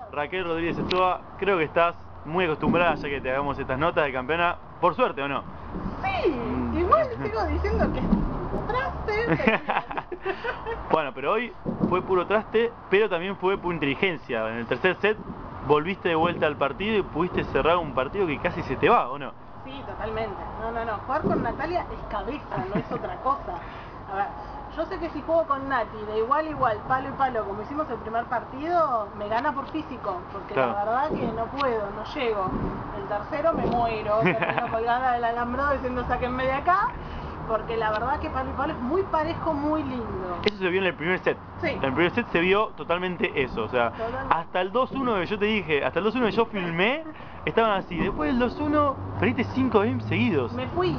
Raquel Rodríguez Estoa, creo que estás muy acostumbrada ya que te hagamos estas notas de campeona, por suerte o no. Sí, igual sigo diciendo que traste. Bueno, pero hoy fue puro traste, pero también fue pura inteligencia. En el tercer set volviste de vuelta al partido y pudiste cerrar un partido que casi se te va, ¿o no? Sí, totalmente. No. Jugar con Natalia es cabeza, no es otra cosa. A ver, yo sé que si juego con Nati de igual a igual, palo y palo, como hicimos el primer partido, me gana por físico, porque claro, la verdad que no puedo, no llego. El tercero me muero, termino colgada del alambrado diciendo sáquenme de acá, porque la verdad que palo y palo es muy parejo, muy lindo. Eso se vio en el primer set. Sí. En el primer set se vio totalmente eso, o sea, hasta el 2-1 que yo te dije, hasta el 2-1 que yo filmé, estaban así. Después del 2-1, perdiste 5 games seguidos. Me fui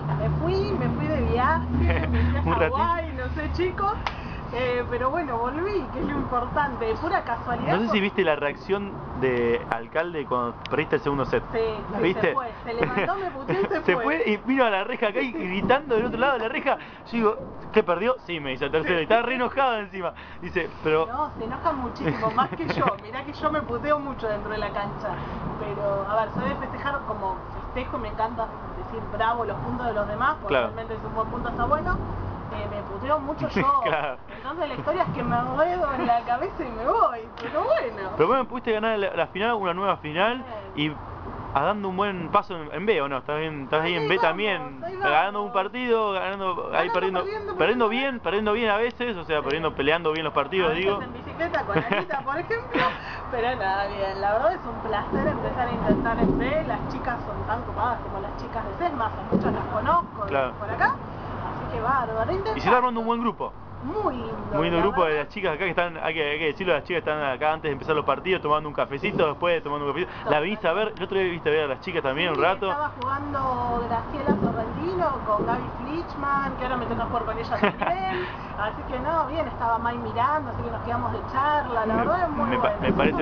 de viaje, me fui a Hawái, no sé chicos, pero bueno, volví, que es lo importante, de pura casualidad. No sé si viste la reacción de Alcalde cuando perdiste el segundo set. Sí, ¿La viste? se fue, se levantó, me puteó y se fue. Se fue y vino a la reja acá y gritando del otro lado de la reja. Yo digo, ¿qué perdió? Sí, me dice el tercero, y estaba re enojado encima. Dice, pero... No, se enoja muchísimo, más que yo. Mirá que yo me puteo mucho dentro de la cancha. Pero, a ver, soy de festejar como festejo, me encanta decir bravo los puntos de los demás, porque claro, realmente es un buen punto, está bueno. Me puteo mucho yo. Claro. Entonces la historia es que me enredo en la cabeza y me voy, pero bueno. Pero bueno, pudiste ganar la final, una nueva final, y dando un buen paso en B, ¿o no? Estás ahí en B vamos, también, ganando un partido, ahí perdiendo bien a veces, o sea, peleando bien los partidos, digo. En bicicleta con Anita, por ejemplo, pero nada, bien, la verdad es un placer empezar a intentar en B, las chicas son tan copadas como las chicas de Sesmas, a muchas las conozco por acá, así que bárbaro. Y se está armando un buen grupo. Muy lindo. Muy lindo grupo de las chicas acá que están, hay que decirlo, las chicas están acá antes de empezar los partidos tomando un cafecito, después tomando un cafecito. La viniste a ver, el otro día viste a ver a las chicas también un rato. Estaba jugando Graciela Sorrentino con Gaby Flichman, que ahora me toca jugar con ella también. Así que no, bien, estaba Mai mirando, así que nos quedamos de charla, la verdad es muy bueno.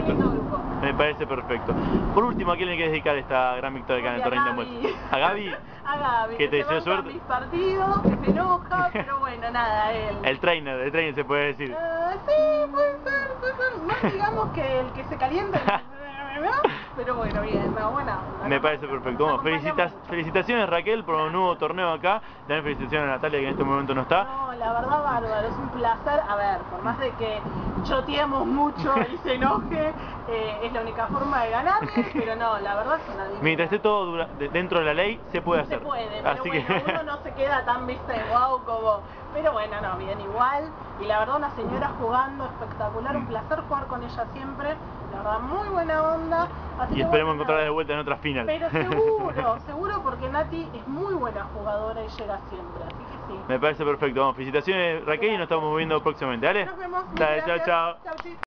Me parece perfecto. Por último, ¿a quién le quieres dedicar esta gran victoria acá en el torneo de Muelle? ¿A Gaby? A Gaby, que te deseo suerte. Mis partidos, que se enoja, pero bueno, nada, él. El trainer se puede decir. Sí, puede ser. No digamos que el que se calienta, pero bueno, bien, no, buena onda. Me parece perfecto. Bueno, felicitaciones Raquel por un nuevo torneo acá. También felicitaciones a Natalia que en este momento no está. No, la verdad bárbaro, es un placer. A ver, por más de que choteemos mucho y se enoje, es la única forma de ganarle, pero no, la verdad es una divina. Mientras esté todo dentro de la ley, se puede hacer. Se puede, pero así bueno, uno no se queda tan vista de guau como... Pero bueno, no, bien igual. Y la verdad una señora jugando espectacular, un placer jugar con ella siempre. La verdad, muy buena onda. Así y esperemos encontrarla de vuelta en otra final. Pero seguro porque Nati es muy buena jugadora y llega siempre, así que sí. Me parece perfecto. Vamos, felicitaciones Raquel y nos estamos viendo próximamente. ¿Dale? Nos vemos. Dale, chao.